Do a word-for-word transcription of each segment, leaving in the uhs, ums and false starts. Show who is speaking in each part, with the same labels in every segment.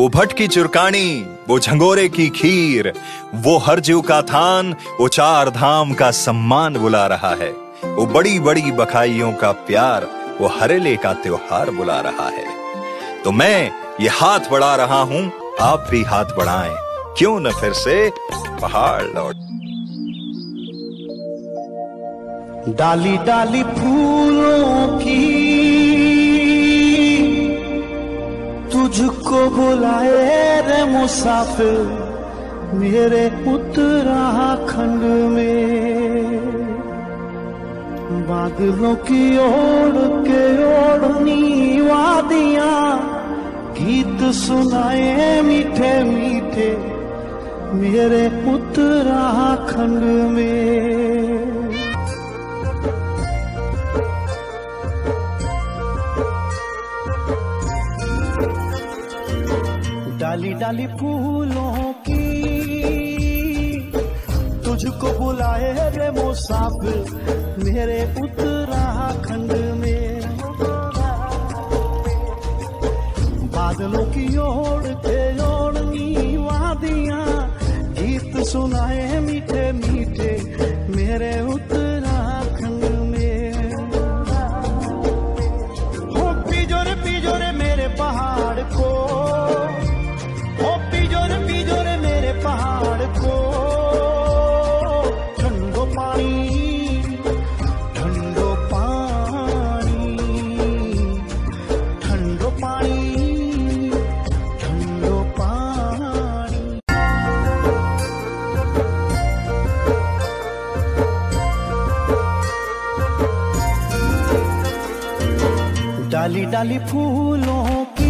Speaker 1: वो भटकी चुरकानी, वो झंगोरे की खीर, वो हर जीव का थान, वो चार धाम का सम्मान बुला रहा है। वो बड़ी बड़ी बखाइयों का प्यार, वो हरेले का त्योहार बुला रहा है। तो मैं ये हाथ बढ़ा रहा हूं, आप भी हाथ बढ़ाएं, क्यों न फिर से पहाड़ लौट।
Speaker 2: डाली डाली फूलों की तुझको बुलाए रे मुसाफिर, मेरे उत्तराखंड में बादलों की ओढ़ के ओढ़नी वादियां, गीत सुनाए मीठे मीठे मेरे उत्तराखंड में। डाली डाली फूलों की तुझको बुलाए रे मुसाफिर, मेरे उत्तराखंड में बादलों की ओढ़ के ओढ़नी वादियां, गीत सुनाए मीठे मीठे मेरे उत्तराखंड में। हो पिजोरे पिजोरे मेरे पहाड़ को, पहाड़ को ठंडो पानी ठंडो पानी ठंडो पानी ठंडो पानी। डाली डाली फूलों की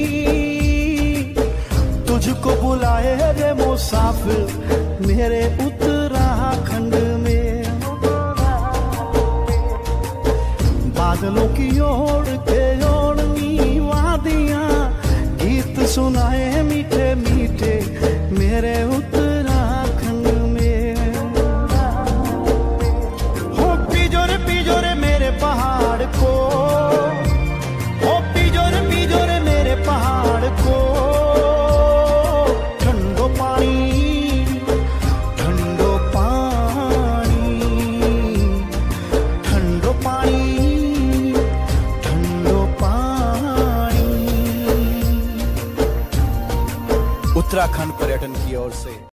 Speaker 2: तुझको बुलाए रे मुसाफिर, मेरे उत्तराखंड में बादलों की ओढ़ के ओढ़नी वादियां, गीत सुनाए मीठे मीठे मेरे उत्तराखंड में। हो पिजोरे पिजोरे मेरे पहाड़ को, हो पिजोरे पिजोरे मेरे पहाड़ को उत्तराखंड पर्यटन की ओर से।